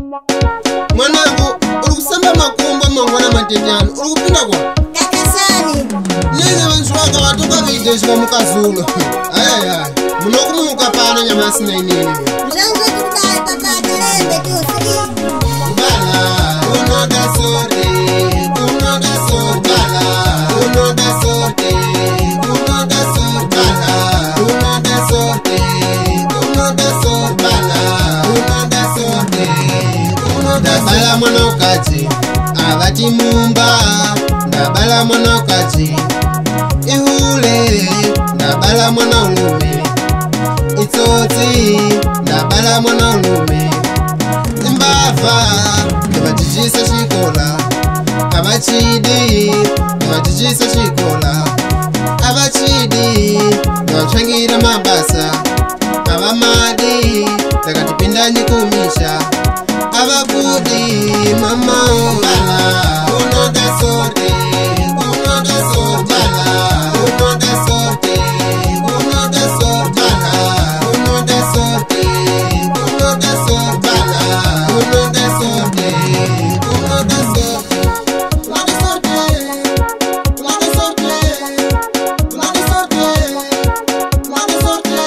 Mwanangu, ulikusamba makumba mangwana matejano. Ulikupinda kwa? Kakasani. Nene wansuwaka watoka vide shiva mukazulu. Ayayay. Munoku mukapana nyamasi na inini. Mzangu tukai papa telembe tusi. Bala, unoda sorte. Unoda sorte. Bala, unoda sorte. Unoda sorte. Bala, unoda sorte. Unoda sorte. Bala, unoda sorte. Unoda bala mwana ukati. Avati mumba. Ndabala mwana ukati. Ihule. Ndabala mwana ulume. Itsotsi. Ndabala mwana ulume. Zimbabva. Ndabatichisa chikola. Abachidi. Ndabatichisa chikola. Abachidi. Ndabatsvangira mabasa. Abamadi. Ndakatipindani kumisha. Abakudi. Mama bala. Unoda sorte. Unoda sorte. Bala. Unoda sorte. Unoda sorte. Bala. Unoda sorte. Unoda sorte. Bala. Unoda sorte. Unoda sorte. Unoda sorte. Unoda sorte. Unoda sorte. Unoda sorte.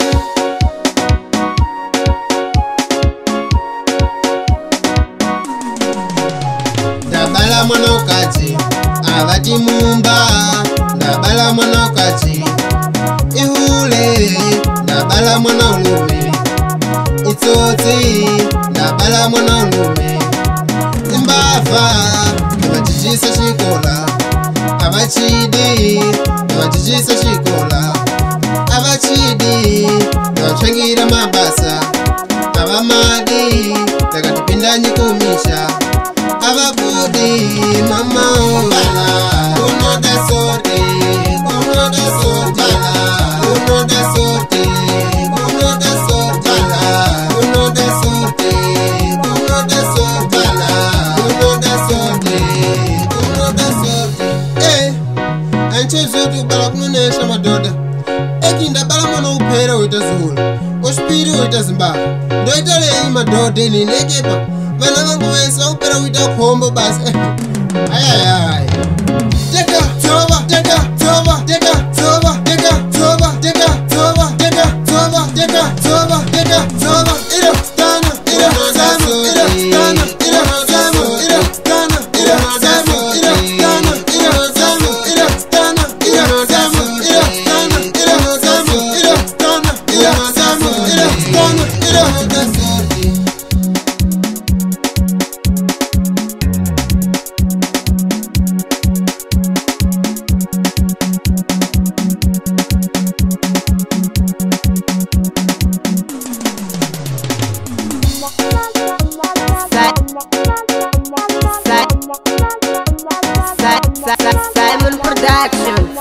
Ndabala mwana ukati. Avati mumba. Ndabala mwana ukati. Ihule. Ndabala mwana ulume. Itsotsi. Ndabala mwana ulume. Zimbabva. Ndabatichisa chikola. Abachidi. Ndabatichisa chikola. Abachidi. Ndabatsvangira mabasa. Abamadi. Ndakatipindani kumisha. Abakudi. Mama bala. Unoda sorte. Unoda sorte. Bala. Unoda sorte. Unoda sorte. Bala. Unoda sorte. Unoda sorte. Bala. Unoda sorte. Unoda sorte. Anchezotu bala kunonesha madoda. Ekinda bala mwana upera uita Zulu. Ospiri uita Zimbabwe. Ndoita lei madoda ini nekepa. Vana vangu vese vakupera kuita khombo basi. Ayayay. Teka tsova, teka tsova, teka tsova, teka tsova, teka tsova, teka tsova, teka tsova, teka tsova. Ira stana, ira samu, ira stana, ira samu, ira stana, ira samu, ira stana, ira samu, ira stana, ira samu, ira stana, ira samu, ira stana, ira samu, ira stana, ira samu. Simon Productions.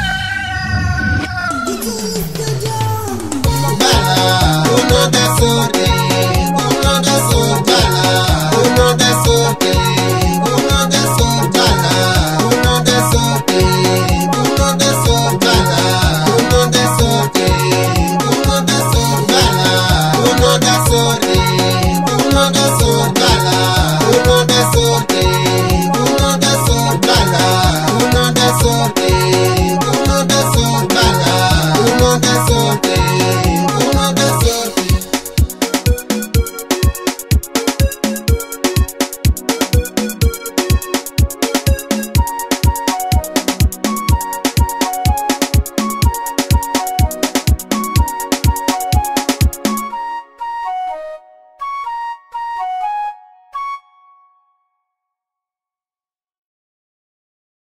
Bala, unoda sorte.